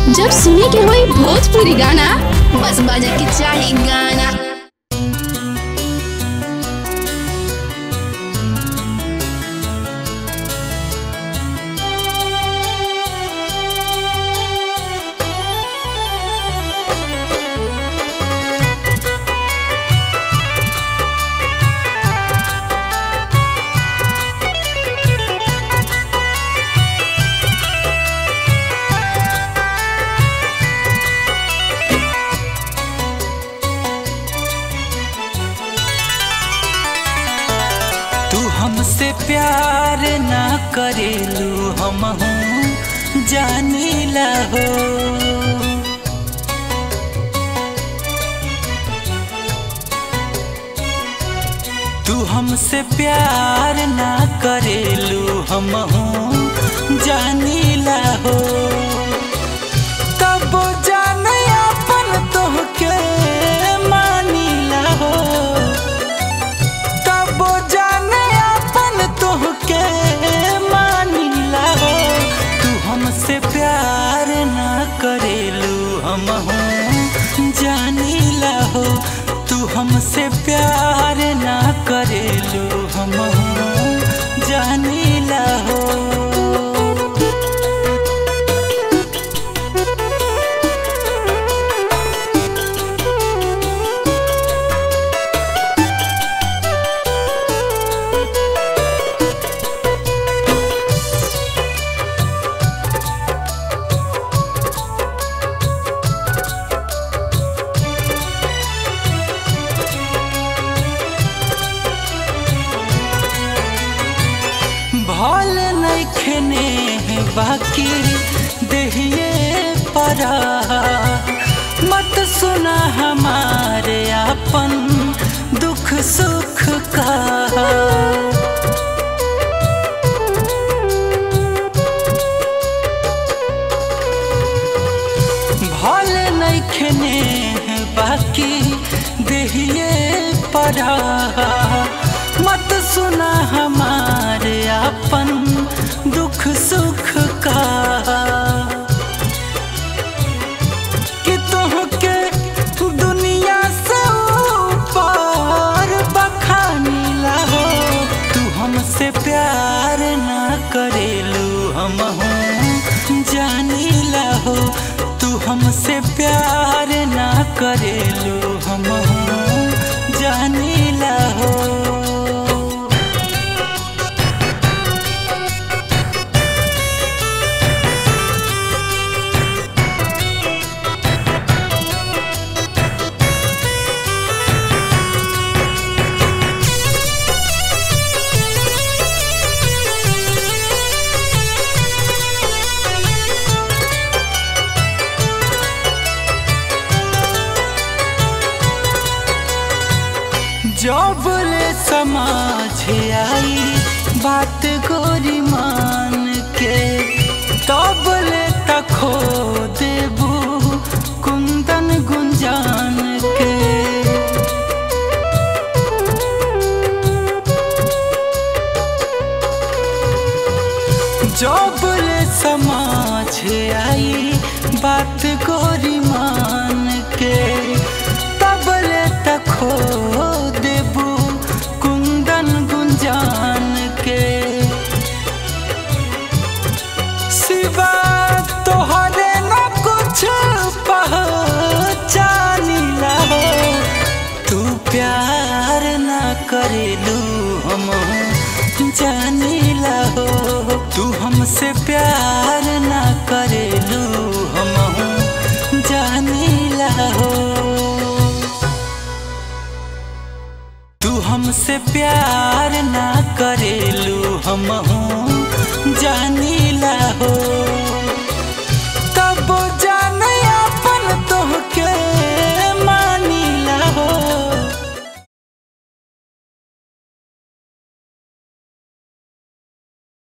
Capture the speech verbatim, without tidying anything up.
जब सुने के होई भोजपुरी गाना बस बजे के चाही गाना। हमसे प्यार ना करेलू हम हूँ जानीला हो। तू हमसे प्यार ना करेलू हम हूँ जानीला हो। तब जाने अपन तोहके मानीला हो। तब जाने तोहके मानीला हो। तू हमसे प्यार ना करेलू हम हूँ जानीला हो। तू हमसे प्यार ना करेलू हम हूँ जानीला हो। भल नइखने बाकी देहिए परा। मत सुना हमारे अपन दुख सुख का। भल नइखने बाकी देहिए परा। मत सुना हमारे अपन दुख सुख का। कि तुहके दुनिया से ऊपर बखानीला हो। तू हमसे प्यार ना करेलू हम हूँ जानीला हो। तू हमसे प्यार ना करेलू हम हूँ जानीला हो। जब ले समाज आई बात गोरी मान के। तब ले तखो देबू कुंदन गुंजान के। जब ले समाज आई बात गोरी मान के। तब ले तखो देबू कुंदन गुंजान के। सिवा तोहरे न कुछ पहचानीला हो। तू प्यार ना करेलू हम जानीला हो। तू हमसे प्यार ना करेलू हम जानीला हो। तू हमसे प्यार ना करेलू हम हूँ जानीला हो।